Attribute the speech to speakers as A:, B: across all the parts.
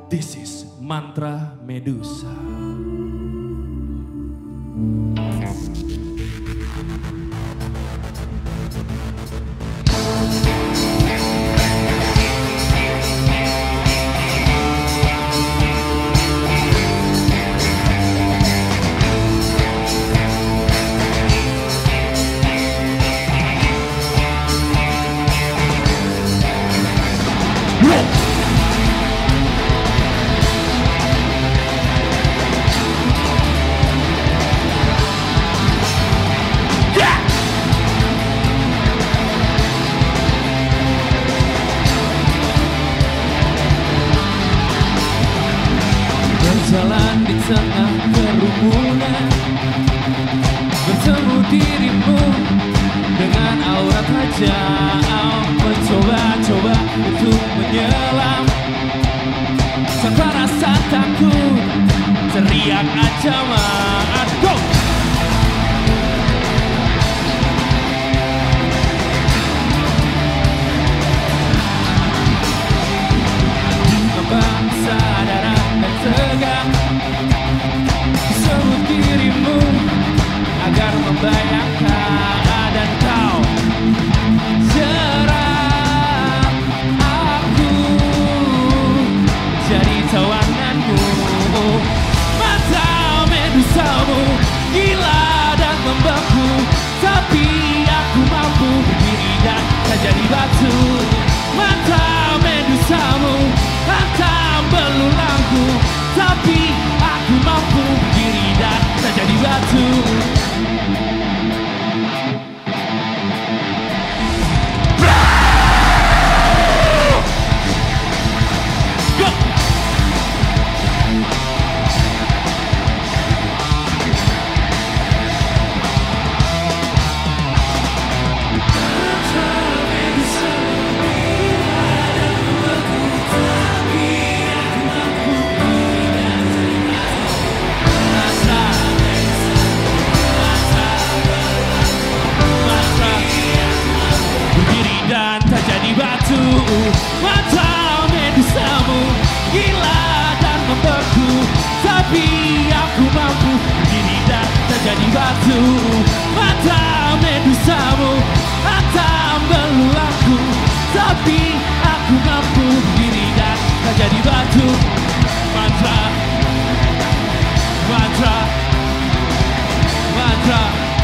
A: This is Mantra Medusa.
B: Berjalan di tengah kerumunan, bertemu dirimu dengan aura tajam, mencoba-coba untuk menyelam tanpa rasa takut, teriak ancaman. Go! Bangsa darah dan tegang, sebut dirimu agar membayangkan dan kau serang aku jadi tawananmu. Mata medusamu gila dan membeku, tapi aku mampu berdiri dan tak jadi batu. Mata medusamu hantam belulangku, tapi aku mampu berdiri dan tak jadi batu. Go! Dan tak jadi batu. Mata medusamu gila dan membeku, tapi aku mampu berdiri dan tak jadi batu. Mata medusamu hantam belulangku, tapi aku mampu berdiri dan tak jadi batu. Mantra, mantra, mantra,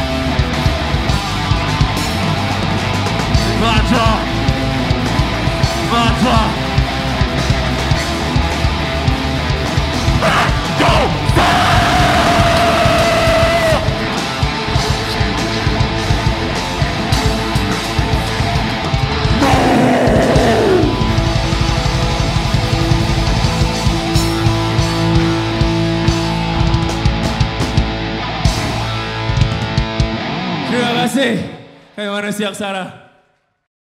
B: mantra, mantra. Go! Terima kasih. Kayak Manusia Aksara.